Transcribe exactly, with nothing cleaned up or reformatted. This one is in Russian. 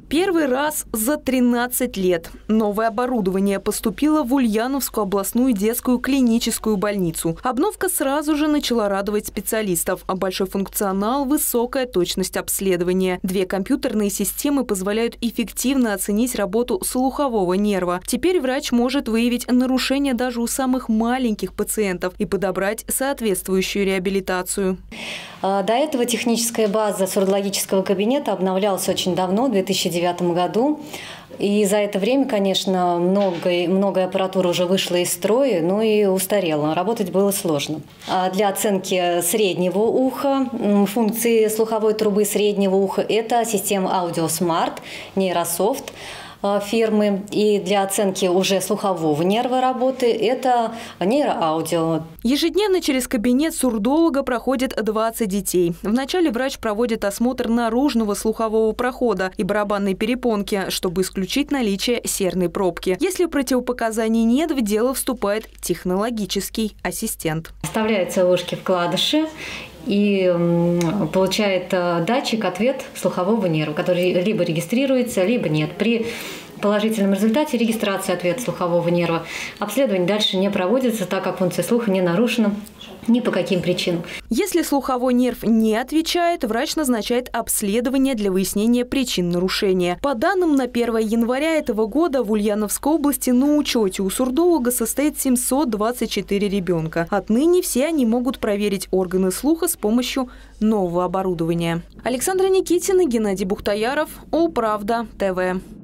Первый раз за тринадцать лет новое оборудование поступило в Ульяновскую областную детскую клиническую больницу. Обновка сразу же начала радовать специалистов. Большой функционал, высокая точность обследования. Две компьютерные системы позволяют эффективно оценить работу слухового нерва. Теперь врач может выявить нарушения даже у самых маленьких пациентов и подобрать соответствующую реабилитацию. До этого техническая база сурдологического кабинета обновлялась очень давно, в две тысячи девятом году. И за это время, конечно, много, много аппаратуры уже вышла из строя, но и устарела. Работать было сложно. Для оценки среднего уха, функции слуховой трубы среднего уха, это система AudioSmart, нейрософт фирмы. И для оценки уже слухового нерва работы это нейроаудио. Ежедневно через кабинет сурдолога проходит двадцать детей. Вначале врач проводит осмотр наружного слухового прохода и барабанной перепонки, чтобы исключить наличие серной пробки. Если противопоказаний нет, в дело вступает технологический ассистент. Вставляются ушки вкладыши и получает датчик ответ слухового нерва, который либо регистрируется, либо нет. При положительном результате регистрации ответа слухового нерва обследование дальше не проводится, так как функция слуха не нарушена ни по каким причинам. Если слуховой нерв не отвечает, врач назначает обследование для выяснения причин нарушения. По данным на первое января этого года в Ульяновской области на учете у сурдолога состоит семьсот двадцать четыре ребенка. Отныне все они могут проверить органы слуха с помощью нового оборудования. Александра Никитина, Геннадий Бухтаяров, Улправда ТВ.